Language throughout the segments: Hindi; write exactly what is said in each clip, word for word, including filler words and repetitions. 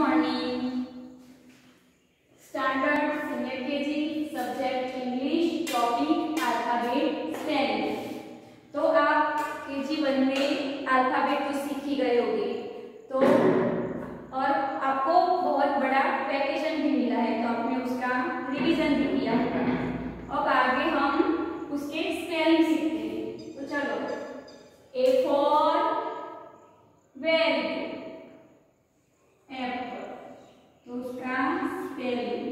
Morning. Standard senior KG, subject English, topic alphabet spelling. तो आप केजी वन में अल्फाबेट तो सीख ही गए होंगे, तो और आपको बहुत बड़ा वैकेशन भी मिला है, तो आपने उसका रिवीजन भी किया होगा। अब आगे हम उसके स्पेलिंग सीखते हैं। तो चलो, ए फॉर वेरी, एप्पल, तो उसका स्पेलिंग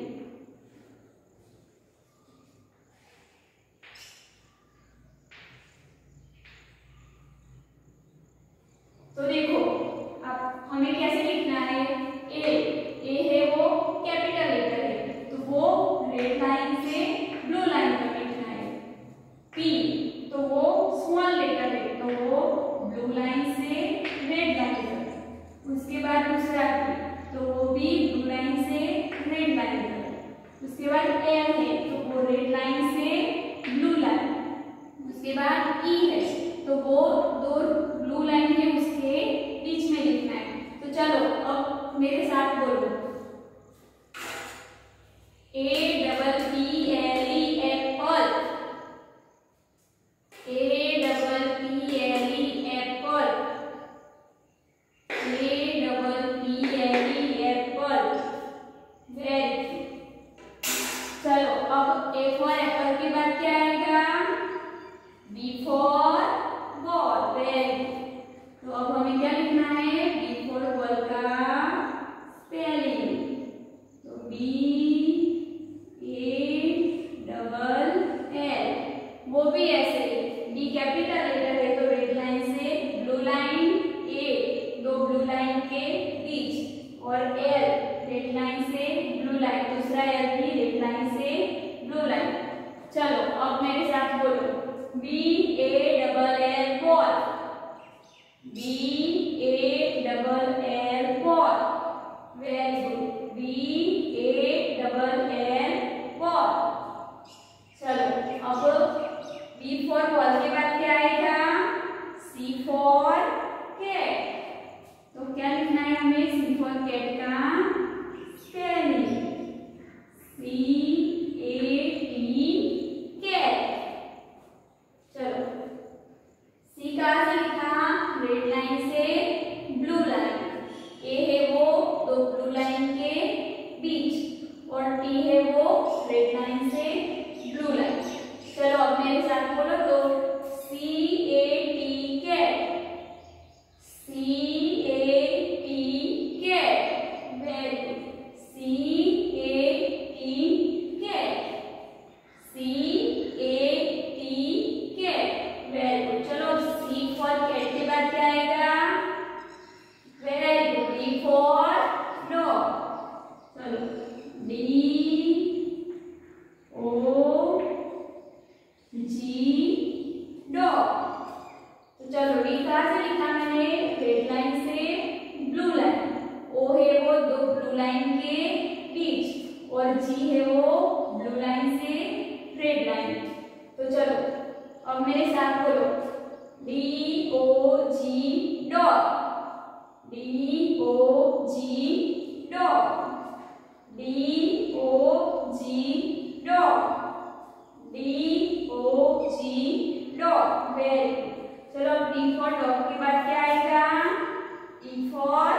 तो देखो, अब हमें कैसे लिखना है। ए ए है वो कैपिटल लेटर है, तो वो रेड लाइन से ब्लू लाइन पर लिखना है। पी तो वो स्मॉल लेटर है, तो वो ब्लू लाइन से रेड लाइन पर। उसके बाद दूसरा पी, तो वो भी ब्लू लाइन से रेड लाइन पर। उसके बाद एल है, तो वो रेड लाइन से ब्लू लाइन। उसके बाद ई है, तो वो दो ब्लू लाइन है उसके बीच में लिखना है। तो चलो, अब मेरे साथ बोलो, A double P L E apple, A double P L E apple, A double P L E apple. Very good. चलो, अब ए फॉर एप्पल के बाद क्या आएगा? B for ball. Very good. तो अब हमें क्या लिखना है? बी फॉर बॉल का स्पेलिंग, तो बी ए डबल एल, वो भी ऐसे। बी कैपिटल लेटर है, तो रेड लाइन से ब्लू लाइन, ए दो ब्लू लाइन के बीच, और एल रेड लाइन से ब्लू लाइन, दूसरा एल भी रेड लाइन से ब्लू लाइन। चलो, अब मेरे साथ बोलो, B A double L ball, B A double L ball. Very good. B A double L ball. चलो, अब बी फॉर बॉल के बाद क्या आएगा? C for cat. तो क्या लिखना है हमें? सी फॉर कैट का spelling, C A T cat. चलो, सी कहाँ से लिखा? रेड लाइन से ब्लू लाइन। ए है वो दो ब्लू लाइन के बीच, और टी है वो रेड लाइन से ब्लू लाइन। चलो, अब मेरे साथ बोलो, तो C A T cat, C A T cat. Very good. C A T cat, C A T cat. Very good. चलो, सी फॉर कैट के बाद क्या आएगा? Very good. D for dog. चलो, डी ओ जी डॉग। तो चलो, डी कहाँ से लिखा मैंने? रेड लाइन से ब्लू लाइन। ओ है वो दो ब्लू लाइन के बीच, और जी है वो ब्लू लाइन से रेड लाइन। तो चलो, अब मेरे साथ बोलो, D O G dog, D O G dog, D O G dog, D O G dog. Very good. चलो, डी फॉर डॉग के बाद क्या आएगा? E for